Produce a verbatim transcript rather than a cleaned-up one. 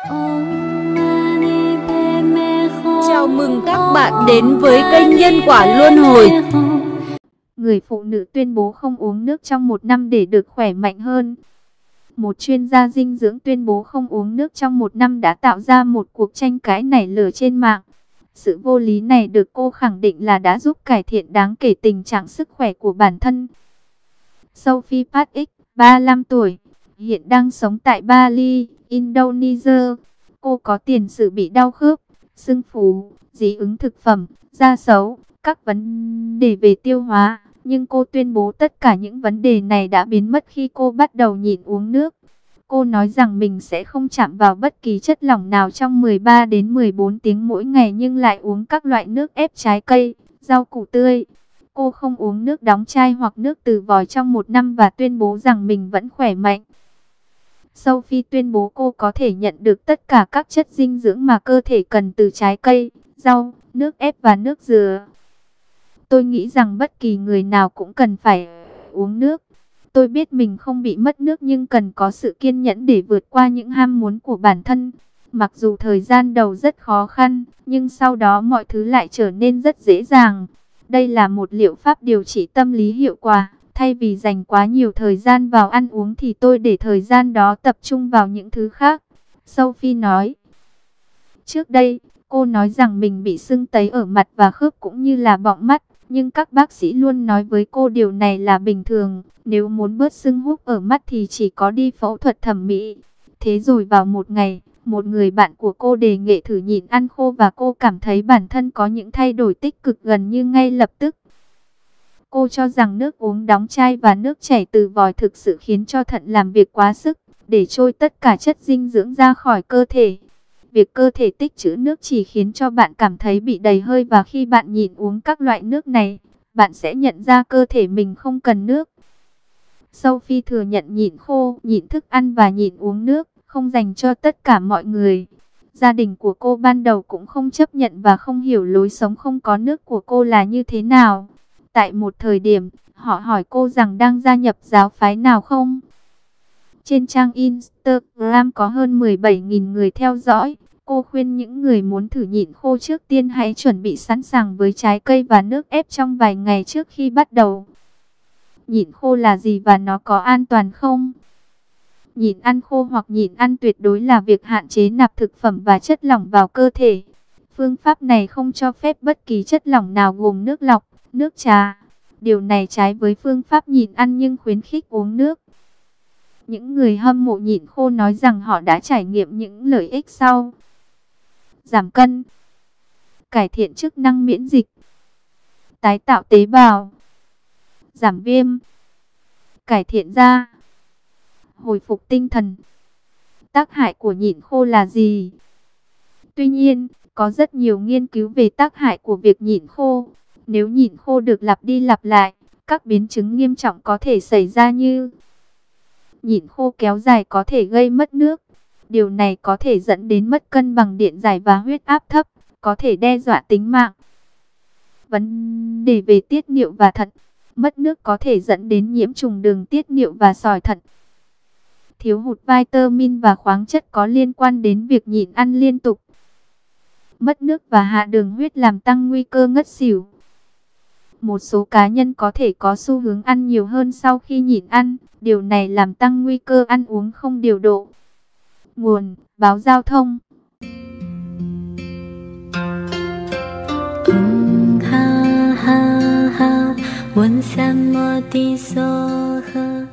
Chào mừng các bạn đến với kênh Nhân Quả Luân Hồi. Người phụ nữ tuyên bố không uống nước trong một năm để được khỏe mạnh hơn. Một chuyên gia dinh dưỡng tuyên bố không uống nước trong một năm đã tạo ra một cuộc tranh cãi nảy lửa trên mạng. Sự vô lý này được cô khẳng định là đã giúp cải thiện đáng kể tình trạng sức khỏe của bản thân. Sophie Patrick, ba mươi lăm tuổi, hiện đang sống tại Bali, Indonesia. Cô có tiền sử bị đau khớp, sưng phù, dị ứng thực phẩm, da xấu, các vấn đề về tiêu hóa. Nhưng cô tuyên bố tất cả những vấn đề này đã biến mất khi cô bắt đầu nhịn uống nước. Cô nói rằng mình sẽ không chạm vào bất kỳ chất lỏng nào trong mười ba đến mười bốn tiếng mỗi ngày, nhưng lại uống các loại nước ép trái cây, rau củ tươi. Cô không uống nước đóng chai hoặc nước từ vòi trong một năm và tuyên bố rằng mình vẫn khỏe mạnh. Sophie tuyên bố cô có thể nhận được tất cả các chất dinh dưỡng mà cơ thể cần từ trái cây, rau, nước ép và nước dừa. Tôi nghĩ rằng bất kỳ người nào cũng cần phải uống nước. Tôi biết mình không bị mất nước nhưng cần có sự kiên nhẫn để vượt qua những ham muốn của bản thân. Mặc dù thời gian đầu rất khó khăn, nhưng sau đó mọi thứ lại trở nên rất dễ dàng. Đây là một liệu pháp điều trị tâm lý hiệu quả. Thay vì dành quá nhiều thời gian vào ăn uống thì tôi để thời gian đó tập trung vào những thứ khác, Sophie nói. Trước đây, cô nói rằng mình bị sưng tấy ở mặt và khớp cũng như là bọng mắt. Nhưng các bác sĩ luôn nói với cô điều này là bình thường. Nếu muốn bớt sưng húp ở mắt thì chỉ có đi phẫu thuật thẩm mỹ. Thế rồi vào một ngày, một người bạn của cô đề nghị thử nhịn ăn khô và cô cảm thấy bản thân có những thay đổi tích cực gần như ngay lập tức. Cô cho rằng nước uống đóng chai và nước chảy từ vòi thực sự khiến cho thận làm việc quá sức, để trôi tất cả chất dinh dưỡng ra khỏi cơ thể. Việc cơ thể tích trữ nước chỉ khiến cho bạn cảm thấy bị đầy hơi, và khi bạn nhịn uống các loại nước này, bạn sẽ nhận ra cơ thể mình không cần nước. Sophie thừa nhận nhịn khô, nhịn thức ăn và nhịn uống nước, không dành cho tất cả mọi người. Gia đình của cô ban đầu cũng không chấp nhận và không hiểu lối sống không có nước của cô là như thế nào. Tại một thời điểm, họ hỏi cô rằng đang gia nhập giáo phái nào không. Trên trang Instagram có hơn mười bảy nghìn người theo dõi. Cô khuyên những người muốn thử nhịn khô trước tiên hãy chuẩn bị sẵn sàng với trái cây và nước ép trong vài ngày trước khi bắt đầu. Nhịn khô là gì và nó có an toàn không? Nhịn ăn khô hoặc nhịn ăn tuyệt đối là việc hạn chế nạp thực phẩm và chất lỏng vào cơ thể. Phương pháp này không cho phép bất kỳ chất lỏng nào gồm nước lọc, nước trà. Điều này trái với phương pháp nhịn ăn nhưng khuyến khích uống nước. Những người hâm mộ nhịn khô nói rằng họ đã trải nghiệm những lợi ích sau: giảm cân, cải thiện chức năng miễn dịch, tái tạo tế bào, giảm viêm, cải thiện da, hồi phục tinh thần. Tác hại của nhịn khô là gì? Tuy nhiên, có rất nhiều nghiên cứu về tác hại của việc nhịn khô. Nếu nhịn khô được lặp đi lặp lại, các biến chứng nghiêm trọng có thể xảy ra như: nhịn khô kéo dài có thể gây mất nước. Điều này có thể dẫn đến mất cân bằng điện giải và huyết áp thấp, có thể đe dọa tính mạng. Vấn đề về tiết niệu và thận. Mất nước có thể dẫn đến nhiễm trùng đường tiết niệu và sỏi thận. Thiếu hụt vitamin và khoáng chất có liên quan đến việc nhịn ăn liên tục. Mất nước và hạ đường huyết làm tăng nguy cơ ngất xỉu. Một số cá nhân có thể có xu hướng ăn nhiều hơn sau khi nhịn ăn. Điều này làm tăng nguy cơ ăn uống không điều độ. Nguồn: Báo Giao thông. ha ha ha, 问什么的所和